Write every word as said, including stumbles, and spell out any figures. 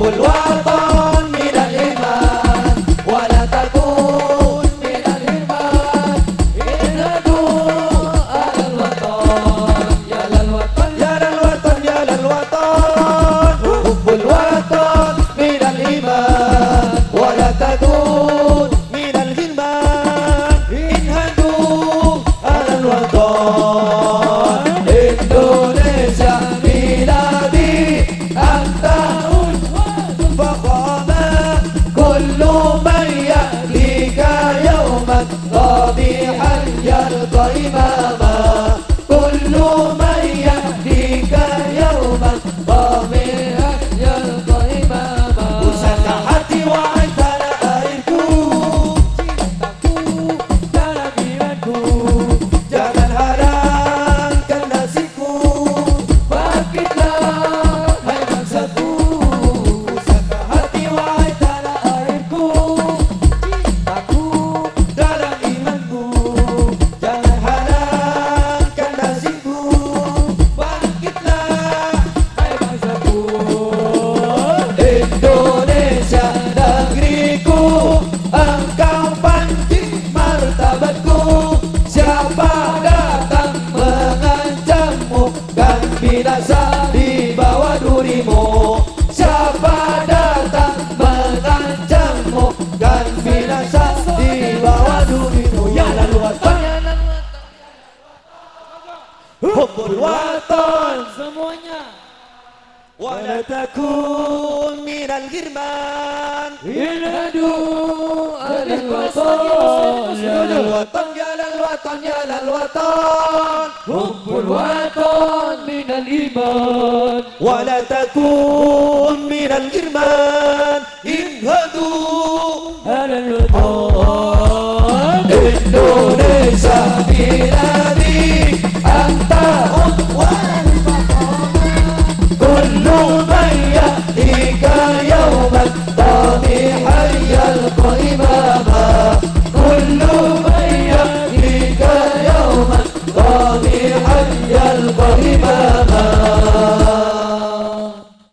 الوطن من الإيمان ولا تكون من الهرمان انهضوا على الوطن يا للوطن يا للوطن يا للوطن حب الوطن من الإيمان ولا تكون من الغلمان انهضوا على الوطن إندونيسيا بلادي أنت فخامة كل من يأتيك يوما رابحا يلقى إماما كل من يأتيك يوما رابحا يلقى إماما Pusaka hati wahai tanah airku cintaku dalam imanku jangan harangkan nasibku bangkitlah hai bangsaku Pusaka hati wahai tanah airku cintaku dalam imanku jangan harangkan nasibku bangkitlah hai bangsaku Indonesia negeriku engkau pancing martabatku siapa datang mengancammu kan binasa di bawah durimu siapa datang mengancammu kan binasa di bawah durimu ya lelwatan hubbul watan Semuanya. ولا تكون من الغرمان انهضوا على الوطن يا الوطن للوطن يا للوطن يا للوطن حب الوطن من الإيمان ولا تكون من الغرمان انهضوا على الوطن إندونيسيا بلاد